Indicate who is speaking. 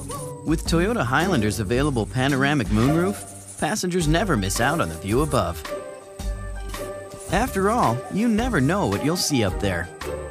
Speaker 1: With Toyota Highlander's available panoramic moonroof, passengers never miss out on the view above. After all, you never know what you'll see up there.